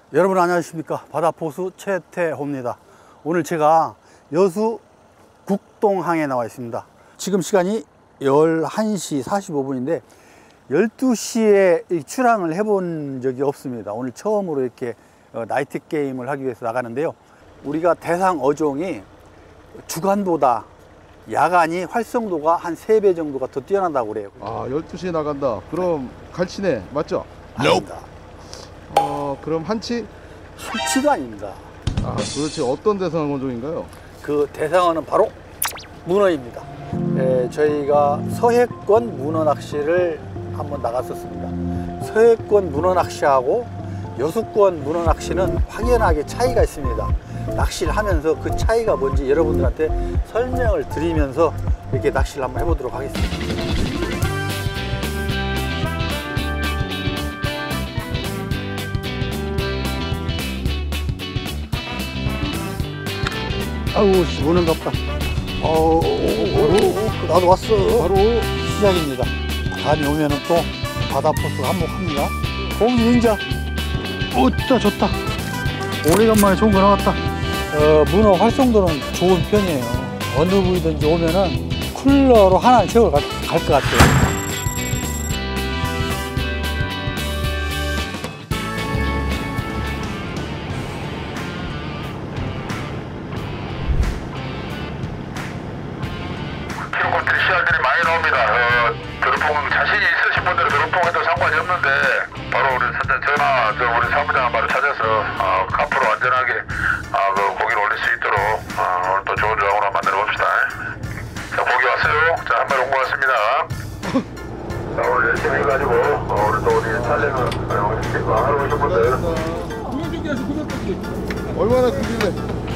여러분 안녕하십니까. 바다포수 최태호입니다. 오늘 제가 여수 국동항에 나와 있습니다. 지금 시간이 11시 45분인데 12시에 출항을 해본 적이 없습니다. 오늘 처음으로 이렇게 나이트 게임을 하기 위해서 나가는데요. 우리가 대상 어종이 주간보다 야간이 활성도가 한 3배 정도가 더 뛰어난다고 그래요. 아, 12시에 나간다. 그럼 갈치네, 맞죠? 아닙니다. 그럼 한치? 한치도 아닙니다. 아, 도대체 어떤 대상 어종인가요? 그 대상어는 바로 문어입니다. 저희가 서해권 문어 낚시를 한번 나갔었습니다. 서해권 문어 낚시하고 여수권 문어 낚시는 확연하게 차이가 있습니다. 낚시를 하면서 그 차이가 뭔지 여러분들한테 설명을 드리면서 이렇게 낚시를 한번 해보도록 하겠습니다. 아우, 문어갑다. 나도 왔어. 바로 시작입니다. 다음에 오면은 또 바다포수가 한몫합니다. 고기 닌자. 좋다. 오래간만에 좋은 거 나왔다. 문어 활성도는 좋은 편이에요. 어느 부위든지 오면은 쿨러로 하나 채우러 갈 것 같아요. 시알들이 많이 나옵니다. 드롭봉 자신이 있으신 분들은 드롭봉해도 상관이 없는데 바로 우리 전화 우리 사무장을 바로 찾아서 앞으로 안전하게 그 고기를 올릴 수 있도록 오늘 또 좋은 조항으로 한번 만들어 봅시다. 자, 고기 왔어요. 자, 한 마리 온 것 같습니다. 자, 오늘 열심히 해가지고 오늘 또 우리 촬영을 하러 오신 분들 얼마나 크길래?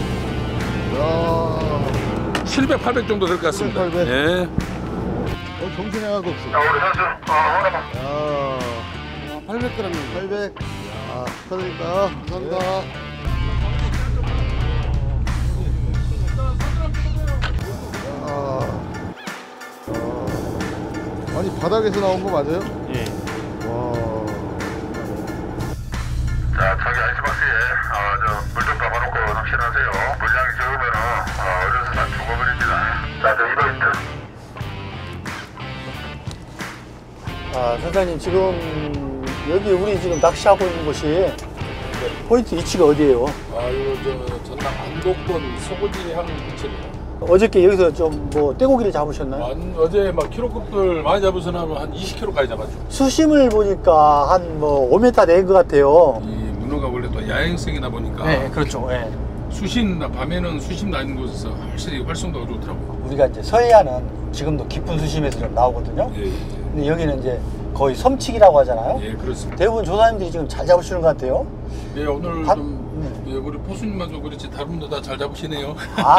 야, 700, 800 정도 될 것 같습니다. 800. 예. 정신이 하나도 없어. 자, 우리 선수 하나만. 야, 800g. 800. 야, 축하드립니다. 감사합니다. 아니, 바닥에서 나온 거 맞아요? 예. 와. 자, 저기 아이스박스에 물 좀 담아놓고 낚시를 하세요. 물량이 적으면 어려서 다 죽어버립니다. 자, 저 2포인트. 선장님, 지금 여기 우리 지금 낚시하고 있는 곳이 포인트 위치가 어디예요? 이거 전남 안동권 소고지향 근처입니다. 어저께 여기서 좀 뭐 떼고기를 잡으셨나요? 어제 막 키로급들 많이 잡으서는 한 20kg까지 잡았죠. 수심을 보니까 한 뭐 5m 된 것 같아요. 이 문어가 원래 또 야행성이다 보니까 네, 그렇죠. 네. 수심 밤에는 수심 나는 곳에서 확실히 활성도가 좋더라고요. 우리가 이제 서해안은 지금도 깊은 수심에서 좀 나오거든요. 예, 근데 여기는 이제 거의 섬치기라고 하잖아요. 예, 그렇습니다. 대부분 조사님들이 지금 잘 잡으시는 것 같아요. 예, 오늘 바- 좀 예, 우리 포수님만 좀 그렇지 다른 분도 다 잘 잡으시네요.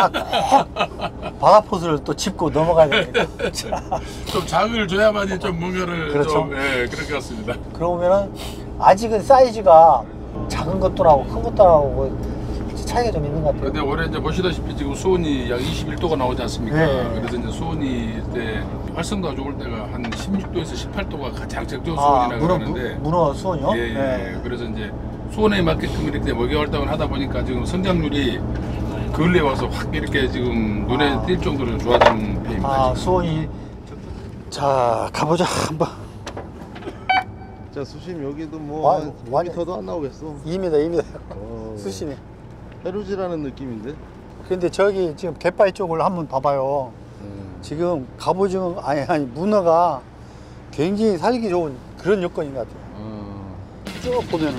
바다포수를 또 짚고 넘어가야 되니까. 좀 장을 줘야만이 좀 뭔가를 그렇죠. 좀 그럴 것 같습니다. 그러면은 아직은 사이즈가 작은 것도 나오고 큰 것도 나오고 차이가 좀 있는 것 같아요. 근데 올해 이제 보시다시피 지금 수온이 약 21도가 나오지 않습니까? 네. 그래서 이제 수온이 이때 활성도가 좋을 때가 한 16도에서 18도가 가장 적정 수온이라고 그러는데 문어 수온이요? 예, 예. 네. 그래서 이제 수온에 맞게끔 이렇게 먹이 활동을 하다 보니까 지금 성장률이 근래에 와서 확 이렇게 지금 눈에 띌 정도로 좋아지는 편입니다. 수온이. 자, 가보자 한번. 자, 수심 여기도 와, 뭐 한 완- 2m도 안 나오겠어. 2m. 어, 수심이. 해루지라는 느낌인데. 근데 저기 지금 갯바위 쪽을 한번 봐봐요. 지금 갑오징어 아니 문어가 굉장히 살기 좋은 그런 여건인 것 같아요. 쭉 보면은.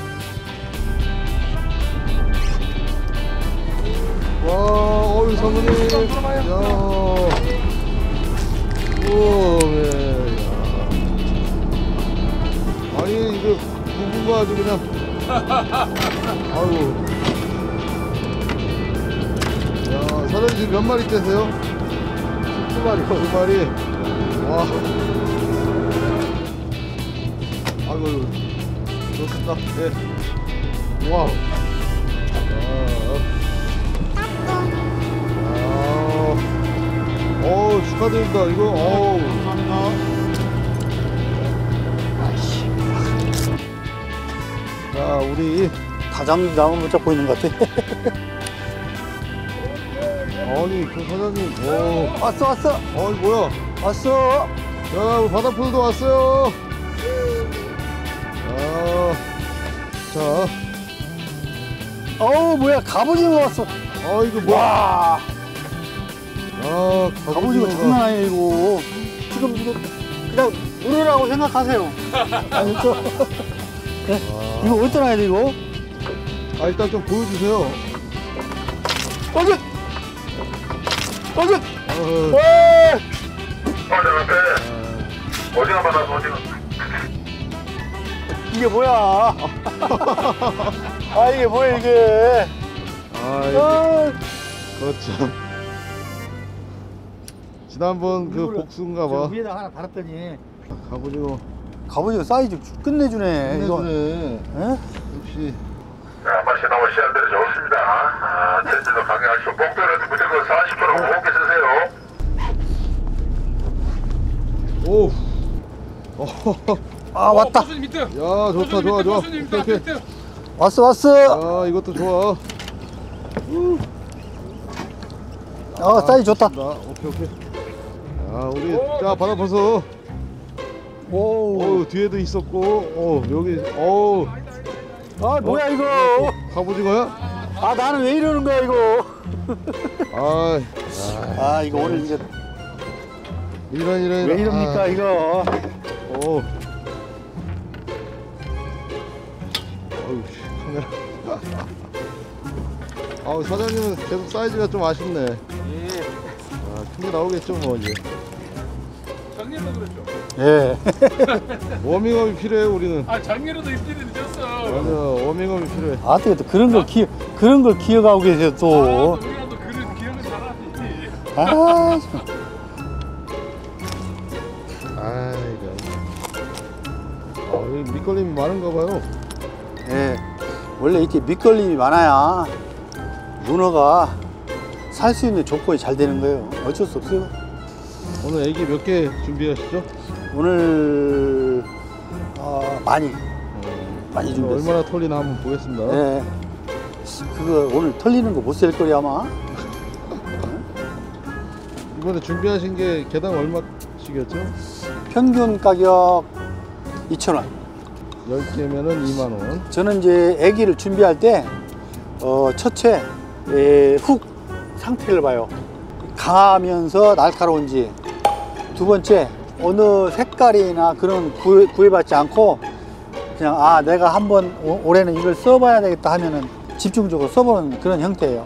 와, 어이 사모님. 야. 오, 네. 야. 아니, 이거 굵은 거 아주 그냥. 아이고. 야, 사장님 지금 몇 마리 떼세요? 2마리, 2마리. 와. 아이고, 좋습니다. 네. 와. 축하드립니다. 이거, 어우. 감사합니다. 자, 우리 사장님도 나만 못 잡고 있는 것 같아. 아니 그 사장님 오 왔어. 어이 뭐야 왔어. 야 우리 바다풀도 왔어요. 자 어우, 뭐야, 갑오징어 왔어. 이거 뭐야 와, 갑오징어 갑오징어가 장난 아니에요, 이거. 지금 이거 그냥 물으라고 생각하세요. 알겠죠? 네? 이거 어디다 놔야 돼, 이거? 일단 좀 보여주세요. 어긋! 어, 와! 어디가 받아서 어디가. 이게 뭐야? 이게 뭐야, 이게? 그렇죠. 지난번 그 복수인가 봐. 위에다 하나 달았더니 갑오징어 사이즈 끝내주네. 이거. 끝내주네. 예? 역시 맛이 나온 씨앗들이 좋습니다. 체질도 강해하시고 목표는 무조건 40kg 곱게 쓰세요. 오. 왔다. 교수님 밑에. 야 좋다 좋아. 교수님 밑에. 오케이. 밑에. 왔어. 이것도 좋아. 사이즈 좋다. 오케이. 우리 자 바다 벗어. 오. 뒤에도 있었고. 여기. 뭐야, 이거? 갑오징어야? 나는 왜 이러는 거야, 이거? 이거 오늘 이제 이런. 왜 이럽니까, 이거? 카메라. 사장님은 계속 사이즈가 좀 아쉽네. 큰 게 나오겠죠, 뭐, 이제. 작년에도 그랬죠. 예. 워밍업이 필요해, 우리는. 작년에도 입질이 늦었어. 맞아, 워밍업이 필요해. 어떻게 또 그런 걸 기억하고 계세요, 또. 우리라도 그런 기억을 잘하지. 여기 밑걸림이 많은가 봐요. 예. 원래 이렇게 밑걸림이 많아야 문어가 살 수 있는 조건이 잘 되는 거예요. 어쩔 수 없어요. 오늘 애기 몇 개 준비하시죠? 오늘 많이 준비했어요. 얼마나 털리나 한번 보겠습니다. 예. 그거 오늘 털리는 거 못 셀 거리 아마. 이번에 준비하신 게 개당 얼마씩이었죠? 평균 가격 2,000원. 10개면은 2만원. 저는 이제 애기를 준비할 때 첫째 훅 상태를 봐요. 강하면서 날카로운지. 두 번째 어느 색깔이나 그런 구애받지 않고 그냥 내가 한번 올해는 이걸 써봐야 되겠다 하면은 집중적으로 써보는 그런 형태예요.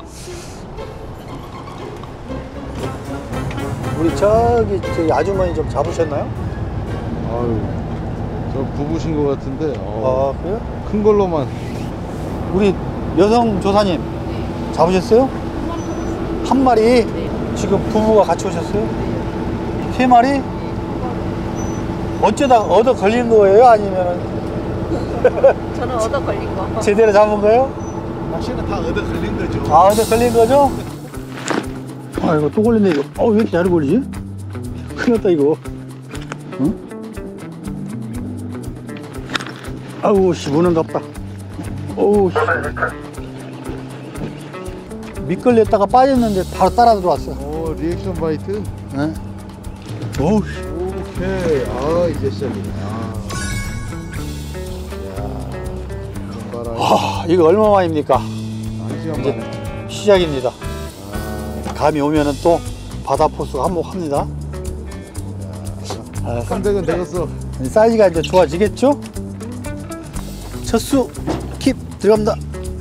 우리 저기 아주머니 좀 잡으셨나요? 저 부부신 것 같은데. 그래요? 큰 걸로만. 우리 여성 조사님 잡으셨어요? 한 마리? 지금 부부가 같이 오셨어요? 3마리? 어쩌다 얻어 걸린 거예요? 아니면 저는 얻어 걸린 거. 제대로 잡은 거예요? 낚시는 다 얻어 걸린 거죠. 얻어 걸린 거죠? 이거 또 걸렸네 이거. 왜 이렇게 잘 걸리지? 큰일 났다 이거. 응? 무는갑다. 미끌렸다가 빠졌는데 바로 따라 들어왔어. 리액션 바이트? 네? 오케이. 이제 시작이네. 이거 얼마만입니까? 시간 이제 만에. 시작입니다. 감이 오면은 또 바다 포수 한몫합니다. 300은 되겠어. 사이즈가 이제 좋아지겠죠? 첫수 킵 들어갑니다.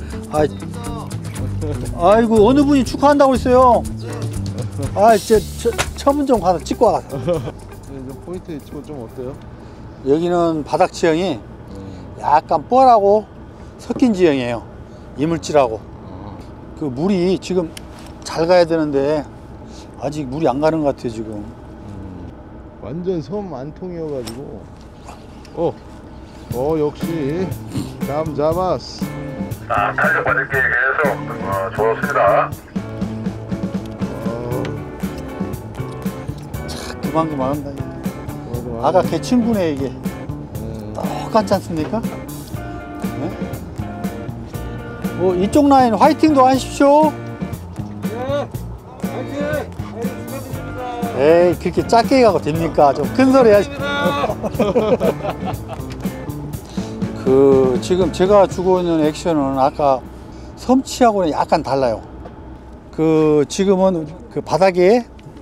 아이고 어느 분이 축하한다고 했어요. 이제 처분 좀 가서 찍고 와가서. 포인트 찍고 좀 어때요? 여기는 바닥 지형이 약간 뻘하고 섞인 지형이에요. 이물질하고. 그 물이 지금 잘 가야 되는데 아직 물이 안 가는 것 같아요 지금. 완전 섬 안통이어가지고. 역시 감 잡았어. 탄력 받을 게 계속 좋습니다. 그만 한다. 아까 걔 친구네 이게. 똑같지 않습니까? 네? 이쪽 라인 화이팅도 하십시오. 에이, 그렇게 작게 가고 됩니까? 좀 큰 소리 하시. 지금 제가 주고 있는 액션은 아까 섬치하고는 약간 달라요. 지금은 그 바닥에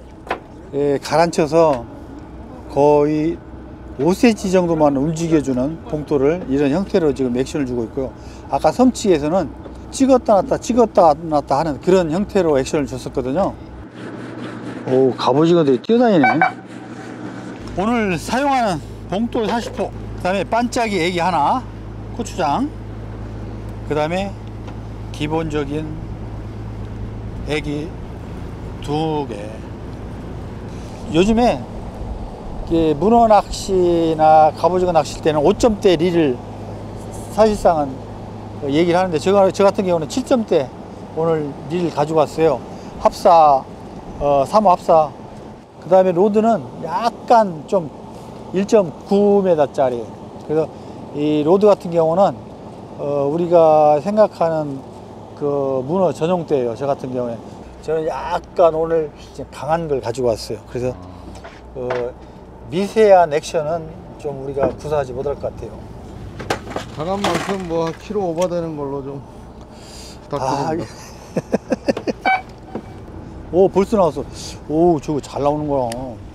가라앉혀서 거의 5cm 정도만 움직여주는 봉돌을 이런 형태로 지금 액션을 주고 있고요. 아까 섬치에서는 찍었다 놨다 하는 그런 형태로 액션을 줬었거든요. 오, 갑오징어들이 뛰어다니네. 오늘 사용하는 봉돌 40호, 그 다음에 반짝이 애기 하나, 고추장, 그 다음에 기본적인 애기 2개. 요즘에 문어 낚시나 갑오징어 낚시일 때는 5점대 릴을 사실상은 얘기를 하는데, 저 같은 경우는 7점대 오늘 릴 가지고 왔어요. 합사, 3호 합사. 그 다음에 로드는 약간 좀 1.9m 짜리. 그래서 이 로드 같은 경우는 우리가 생각하는 그 문어 전용대예요. 저 같은 경우에 저는 약간 오늘 강한 걸 가지고 왔어요. 그래서 미세한 액션은 좀 우리가 구사하지 못할 것 같아요. 강한 만큼 뭐 키로 오버되는 걸로 좀 부탁드립니다. 오, 벌써 나왔어. 오, 저거 잘 나오는 거야.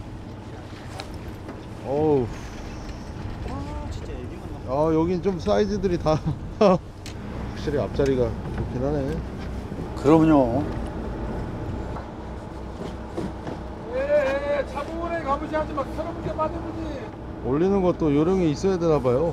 어우. 여긴 좀 사이즈들이 다 확실히 앞자리가 좋긴 하네. 그럼요. 차분하게 가보지 하지 마. 서럽게 받아보지. 올리는 것도 요령이 있어야 되나 봐요.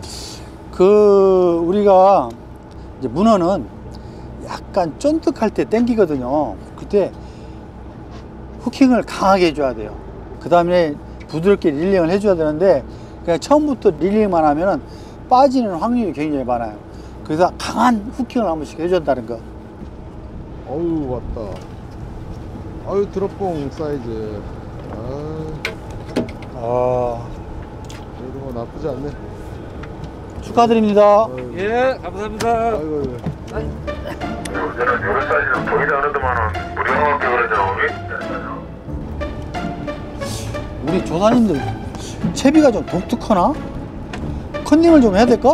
우리가 이제 문어는 약간 쫀득할 때 땡기거든요. 그때 후킹을 강하게 해줘야 돼요. 그 다음에 부드럽게 릴링을 해줘야 되는데, 그냥 처음부터 릴링만 하면은 빠지는 확률이 굉장히 많아요. 그래서 강한 후킹을 한 번씩 해준다는 거. 어우, 왔다. 아유, 드롭봉 사이즈. 그래도 뭐 나쁘지 않네. 축하드립니다. 예, 감사합니다. 아이고. 요런 사이즈는 보이지 않으더만은 무료하게 그러잖아, 우리. 우리 조사님들 채비가 좀 독특하나? 컨닝을 좀 해야 될까?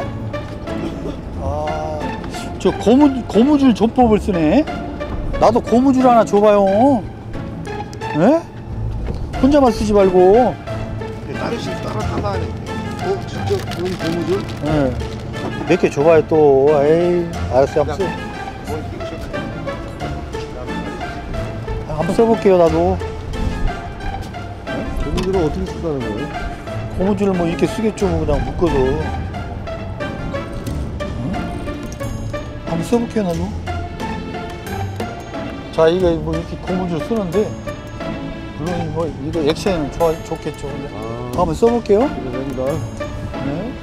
저 고무줄 조법을 쓰네. 나도 고무줄 하나 줘봐요. 예? 혼자만 쓰지 말고. 따르씩 따라 하네. 진짜 그런 고무줄? 예. 몇 개 줘봐요 또. 에이, 알았어요. 한번 써볼게요 나도. 고무줄을 어떻게 쓴다는 거예요? 고무줄을 뭐 이렇게 쓰겠죠, 뭐 그냥 묶어서. 한번 써볼게요 나도. 자, 이거 뭐 이렇게 고무줄 쓰는데, 물론 뭐 이거 액션은 좋겠죠. 근데 한번 써볼게요. 그래 됩니다. 네.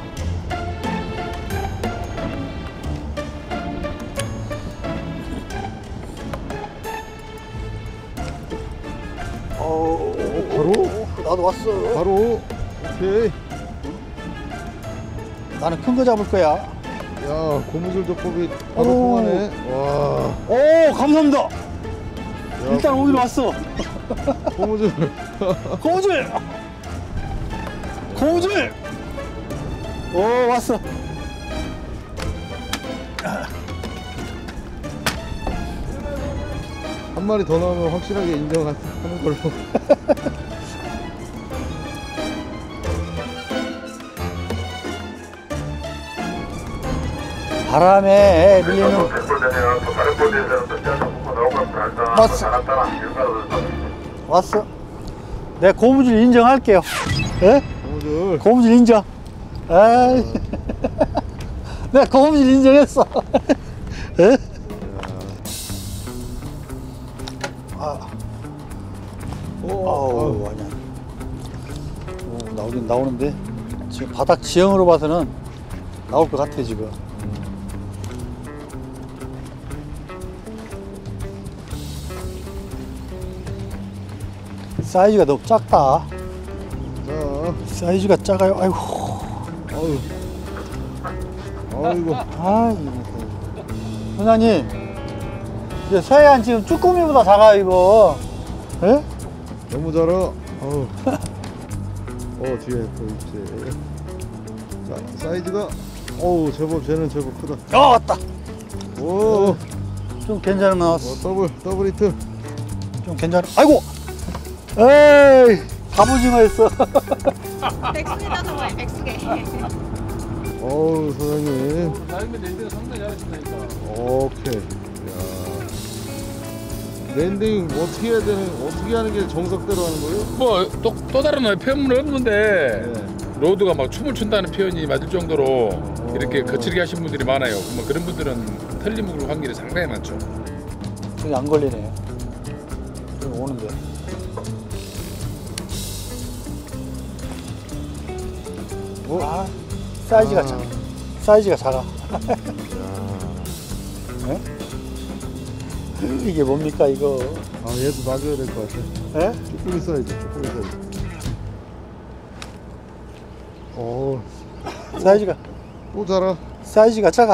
바로? 나도 왔어. 바로. 오케이. 나는 큰 거 잡을 거야. 야, 고무줄 조법이 바로 통하네. 와. 오, 감사합니다. 야, 일단 오기로 왔어. 고무줄. 고무줄. 고무줄. 오, 왔어. 한 마리 더 나오면 확실하게 인정하는 걸로. 바람에 밀리는. 왔어. 왔어. 내가 고무줄 인정할게요. 예? 고무줄. 고무줄 인정. 에이. 내가 고무줄 인정했어. 예? 어우, 아니야. 나오긴 나오는데, 지금 바닥 지형으로 봐서는 나올 것 같아, 지금. 사이즈가 너무 작다. 자, 사이즈가 작아요. 아이고. 아유. 아이고. 아이고. 선장님, 이제 서해안 지금 쭈꾸미보다 작아, 이거. 예? 너무 잘하. 뒤에 또 있지. 자, 사이즈가 제법 쟤는 제법 크다. 왔다. 오, 좀 괜찮은 거 나왔어. 더블 히트. 좀 괜찮아. 아이고! 에이, 갑오징어였어. 백숙에다 넣어요, 백숙에. 사장님. 다음에 랜딩 상당히 잘하신다니까. 오케이. 야. 랜딩 어떻게 하는 게 정석대로 하는 거예요? 뭐 또 다른 표현은 없는데 네. 로드가 막 춤을 춘다는 표현이 맞을 정도로 이렇게 거칠게 하신 분들이 많아요. 뭐 그런 분들은 틀림묵을 확률이 상당히 많죠. 저기 안 걸리네. 저기 오는데. 사이즈가 작아. 사이즈가 작아. 네? 이게 뭡니까, 이거? 얘도 놔줘야 될 것 같아. 예? 쭈꾸미 사이즈. 사이즈가, 또 자라. 사이즈가 작아.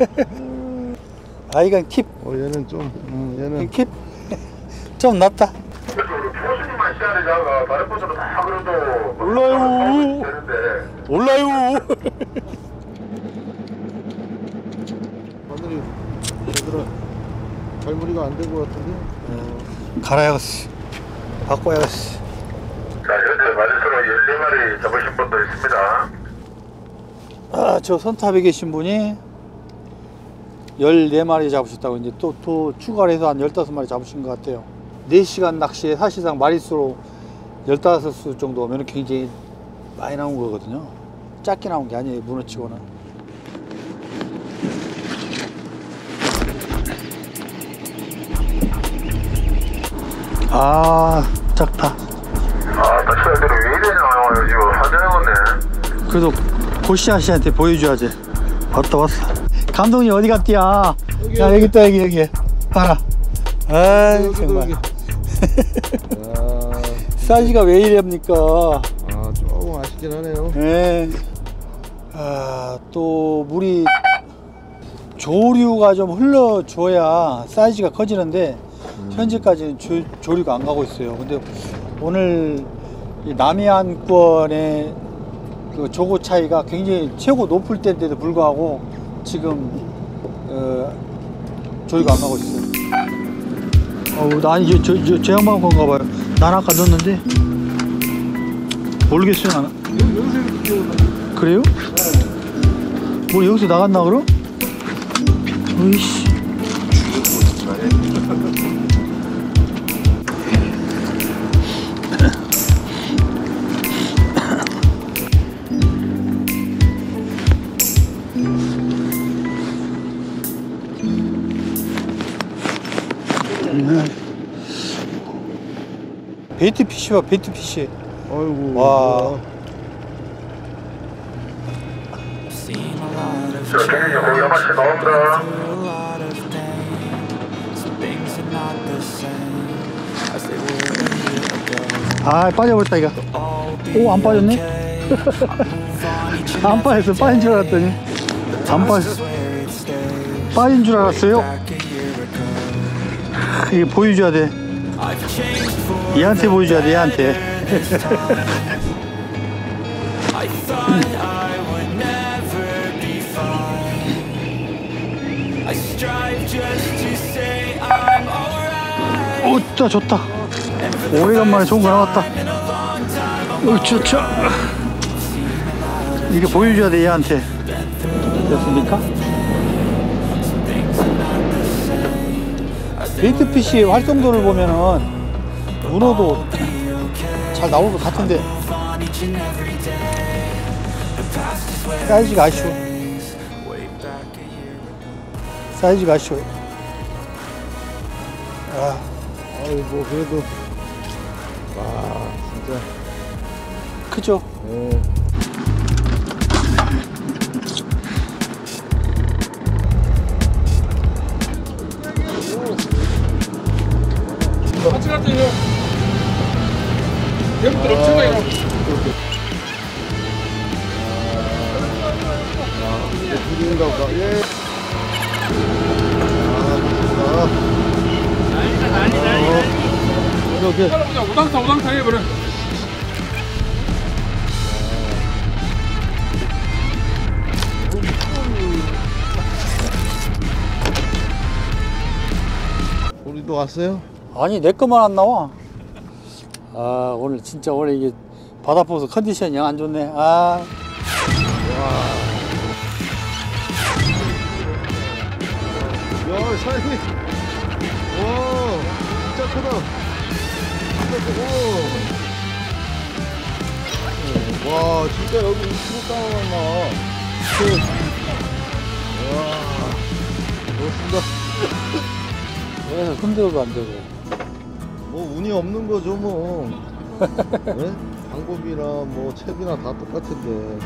이건 킵. 얘는 좀, 얘는. 킵. 좀 낫다. 포수님만 시간이 작아. 다른 분들은 다 그래도 몰라요. 되는데. 몰라요. 하늘이 얘들아 갈무리가 안 된 것 같은데? 갈아야겠어. 바꿔야겠어. 자, 현재 마지막으로 14마리 잡으신 분도 있습니다. 저 선탑에 계신 분이 14마리 잡으셨다고 이제 또 추가를 해서 한 15마리 잡으신 것 같아요. 4시간 낚시에 사실상 마리수로 15수 정도면 굉장히 많이 나온 거거든요. 작게 나온 게 아니에요, 문어치고는. 작다. 낚시들이 왜 이래 나와요? 지금 환장해봤네. 그래도 고시아 씨한테 보여줘야지. 왔어. 감독님 어디 갔디야? 야, 여기 있다, 여기. 봐라. 정말. 사이즈가 왜 이랍니까? 조금 아쉽긴 하네요. 네. 또 물이 조류가 좀 흘러줘야 사이즈가 커지는데 현재까지는 조류가 안 가고 있어요. 근데 오늘 이 남해안권의 그 조고 차이가 굉장히 최고 높을 때인데도 불구하고 지금 조류가 안 가고 있어요. 난 이제 저 양반 건가 봐요. 난 아까 넣었는데 모르겠어요, 나는. 그래요? 뭐 여기서 나갔나 그럼? 으이씨. 베이트피쉬 봐, 베이트피쉬. 아이고. 와. 자, 경기 거기 한 마치 나옵니다. 빠져버렸다, 이거. 오, 안 빠졌네? 안 빠졌어. 빠진 줄 알았더니. 안 빠졌어. 빠진 줄 알았어요. 이게 보여줘야 돼. 얘한테 보여줘야 돼, 얘한테. 오, 좋다. 오래간만에 좋은 거 나왔다. 좋죠. 이게 보여줘야 돼, 얘한테. 됐습니까? 베이트피쉬의 활성도를 보면은 문어도 잘 나올 것 같은데 사이즈가 아쉬워. 사이즈가 아쉬워. 아이고 그래도 와 진짜 크죠? 네. 같이 갔더니 대부분 엄청 많이 나오고 드디어인가 보다. 예. 오케이. 따라보자. 우당탕 해버려. 우리도 왔어요? 아니 내 것만 안 나와. 아 오늘 진짜 오늘 이게 바다포수 컨디션이 영 안 좋네. 아 야, 사장님. 와, 진짜 크다. 진짜 크고. 와, 진짜 여기 20kg 따라만 나와. 와, 좋습니다. 왜 흔들어도 안 되고. 뭐 운이 없는 거죠, 뭐. 네? 방법이나 뭐 채비나 다 똑같은데.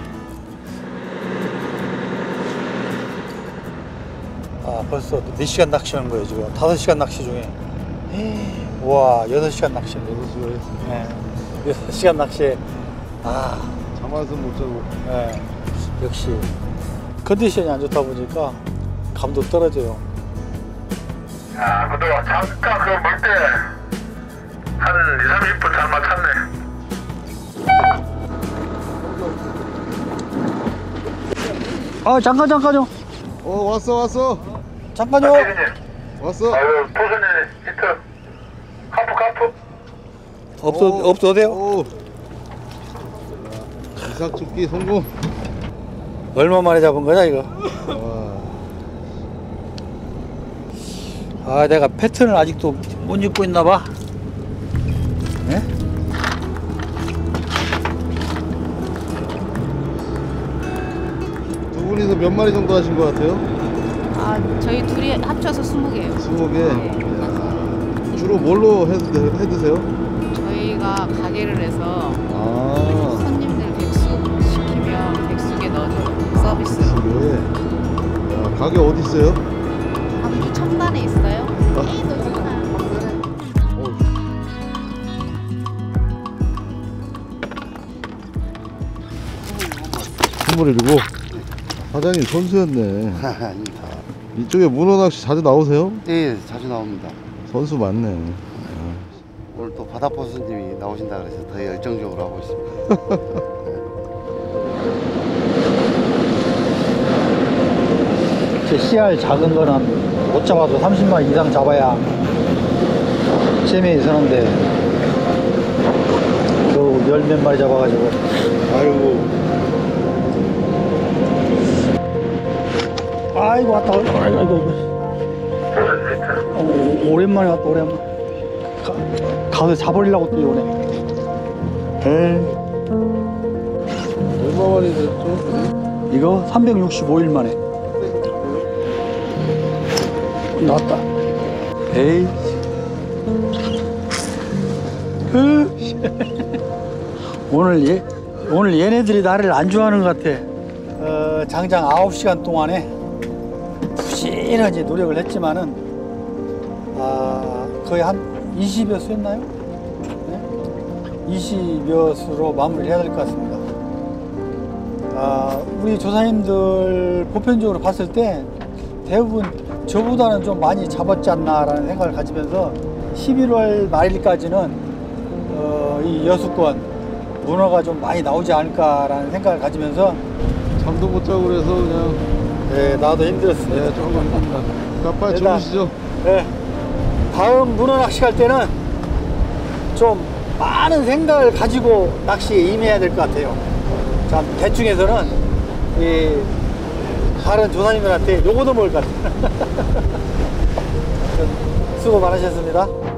아 벌써 4시간 낚시하는 거예요 지금. 5시간 낚시 중에. 와 6시간 낚시. 6시간 했습니다. 네. 6시간 낚시에 아 잠안은 못 자고. 네. 역시 컨디션이 안 좋다 보니까 감도 떨어져요. 야, 그동안 잠깐 그 물 때 한 2, 30분 잘 맞췄네. 아 잠깐요. 왔어. 잠깐요. 피디님, 왔어. 아유, 포선이 히트. 카프. 없어도 돼요? 오. 이삭죽기 성공. 얼마 만에 잡은 거냐 이거? 와. 아 내가 패턴을 아직도 못 입고 있나 봐. 네? 두 분이서 몇 마리 정도 하신 것 같아요? 아, 저희 둘이 합쳐서 20개예요. 20개. 주로 뭘로 해 드세요? 저희가 가게를 해서 아, 손님들 백숙 시키면 백숙에 넣어줘요. 서비스로. 이게. 야, 가게 어디 있어요? 광주 청담에 있어요. 아. 에이, 너구나. 어. 선물이고. 사장님 선수였네. 아닙니다. 이쪽에 문어 낚시 자주 나오세요? 예, 자주 나옵니다. 선수 맞네. 오늘 또 바다포수님이 나오신다 그래서 더 열정적으로 하고 있습니다. 제 CR 작은 거는 못 잡아도 30마리 이상 잡아야 재미있었는데 겨우 10몇 마리 잡아가지고 아이고 왔다 아이고 오랜만에 왔다 오랜만에 가서 잡으려고 뛰어오네. 얼마 만에 됐죠? 이거 365일 만에 나왔다. 에이 오늘 얘네들이 나를 안 좋아하는 것 같아. 장장 9시간 동안에 부지런히 노력을 했지만은 거의 한 20여 수였나요? 네? 20여 수로 마무리를 해야 될 것 같습니다. 우리 조사님들 보편적으로 봤을 때 대부분 저보다는 좀 많이 잡았지 않나라는 생각을 가지면서 11월 말일까지는 이 여수권 문어가 좀 많이 나오지 않을까라는 생각을 가지면서 잠도 못 자고 그래서 그냥. 네, 나도 힘들었습니다. 네, 조금 힘듭니다. 빨리 일단, 주무시죠. 네, 다음 문어 낚시 갈 때는 좀 많은 생각을 가지고 낚시에 임해야 될 것 같아요. 참 대충해서는 이 다른 조사님들한테 요거도 먹을 것 같아요. 수고 많으셨습니다.